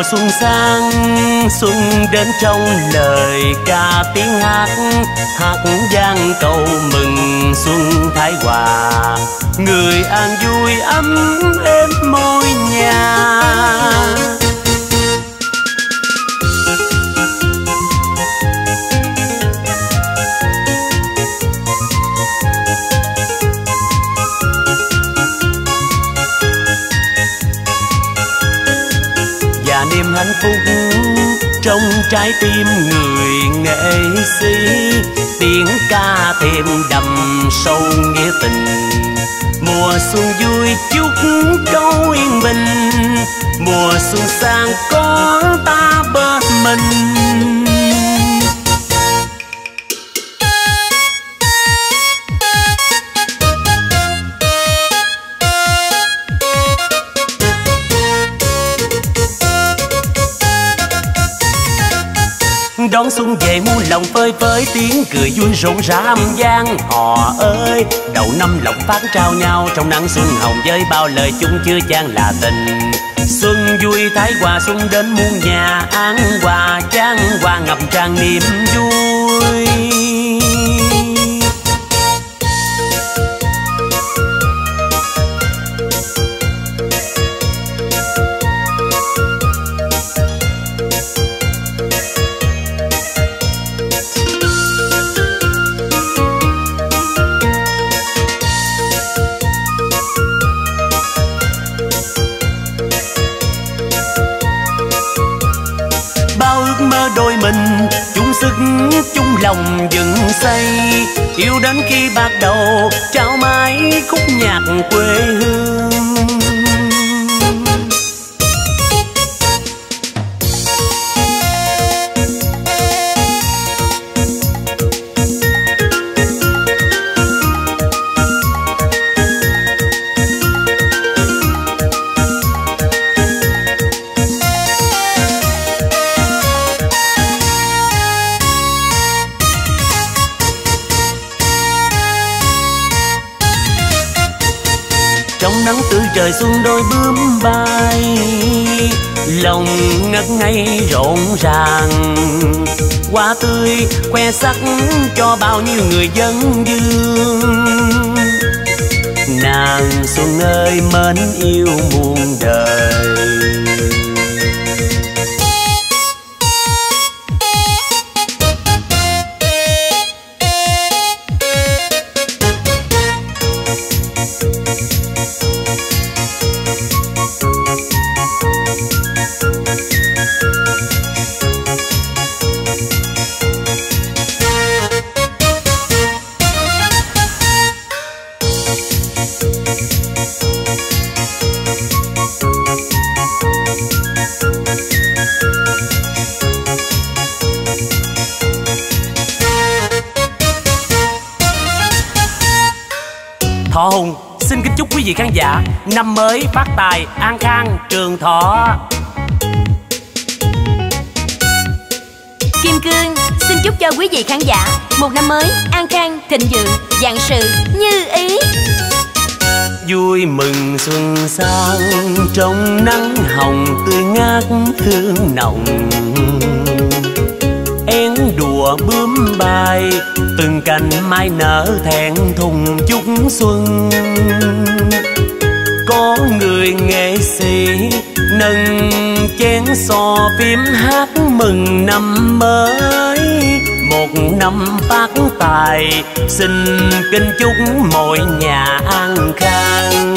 Mùa xuân sang, xuân đến trong lời ca tiếng hát, hát vang cầu mừng xuân thái hòa, người an vui ấm êm môi nhà. Và niềm hạnh phúc trong trái tim người nghệ sĩ, tiếng ca thêm đậm sâu nghĩa tình. Mùa xuân vui chúc câu yên bình, mùa xuân sang có ta bên mình. Đón xuân về muôn lòng phơi phới, tiếng cười vui rộn rã âm vang. Họ ơi, đầu năm lộc phát trao nhau, trong nắng xuân hồng với bao lời chung chưa chan là tình. Xuân vui thái hòa, xuân đến muôn nhà an hòa, chan hòa ngập tràn niềm vui. Đôi mình chung sức chung lòng dựng xây, yêu đến khi bạc đầu trao mãi khúc nhạc quê hương. Trong nắng tươi trời xuân đôi bướm bay, lòng ngất ngây rộn ràng. Hoa tươi khoe sắc cho bao nhiêu người dân dương. Nàng xuân ơi mến yêu muôn đời. Thọ Hùng xin kính chúc quý vị khán giả năm mới phát tài, an khang, trường thọ. Kim Cương xin chúc cho quý vị khán giả một năm mới an khang, thịnh vượng, vạn sự như ý. Vui mừng xuân sang trong nắng hồng tươi ngát hương nồng. Én đùa bướm bay từng cành mai nở thẹn thùng chúc xuân. Có người nghệ sĩ nâng chén so phím hát mừng năm mới. Một năm phát tài xin kính chúc mọi nhà an khang.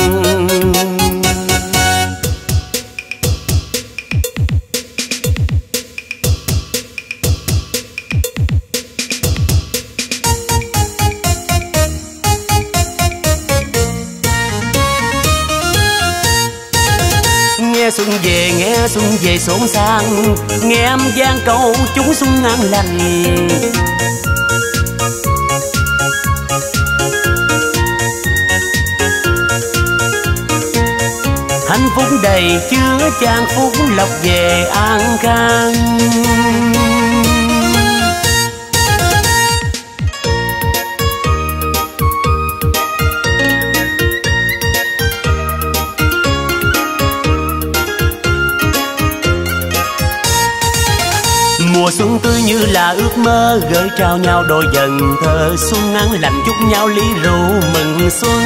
Nghe xuân về xốn sang, nghe em vang câu chúc xuân an lành. Hạnh phúc đầy chứa chan phúc lộc về an khang. Mùa xuân tươi như là ước mơ, gửi trao nhau đôi dần thơ. Xuân nắng lạnh chúc nhau ly rượu mừng xuân.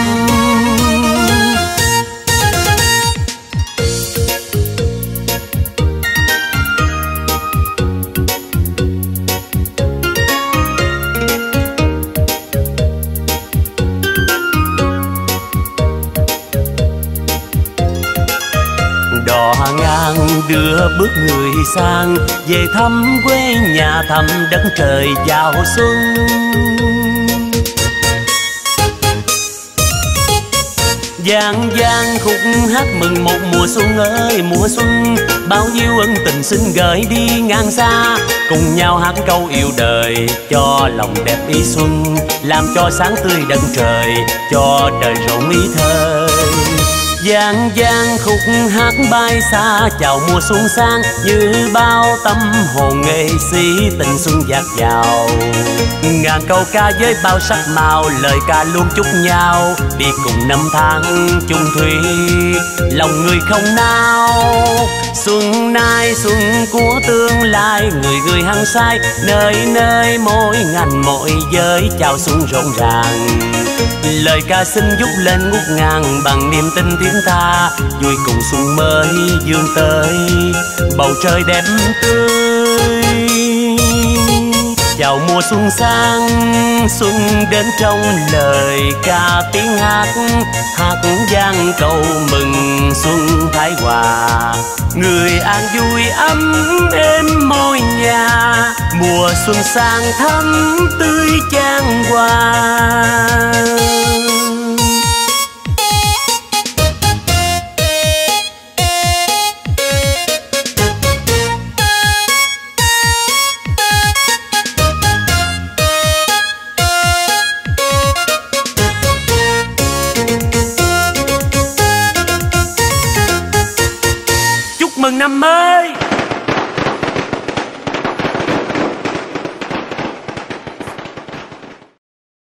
Đò ngang đưa bước người sang, về thăm quê nhà thăm đất trời chào xuân. Giang giang khúc hát mừng một mùa xuân ơi mùa xuân, bao nhiêu ân tình xin gửi đi ngang xa. Cùng nhau hát câu yêu đời cho lòng đẹp ý xuân, làm cho sáng tươi đất trời, cho đời rộn ý thơ. Giang giang khúc hát bay xa chào mùa xuân sang, như bao tâm hồn nghệ sĩ tình xuân dạt dào. Ngàn câu ca với bao sắc màu, lời ca luôn chúc nhau đi cùng năm tháng chung thủy, lòng người không nao. Xuân nay xuân của tương lai, người người hăng say nơi nơi mỗi ngành mỗi giới chào xuân rộn ràng. Lời ca xin giúp lên ngút ngàn bằng niềm tin tiếng ta, vui cùng xuân mới dương tới bầu trời đẹp tươi. Chào mùa xuân sang, xuân đến trong lời ca tiếng hát, hát vang cầu mừng xuân thái hòa. Người an vui ấm êm môi nhà, mùa xuân sang thắm tươi chan hòa.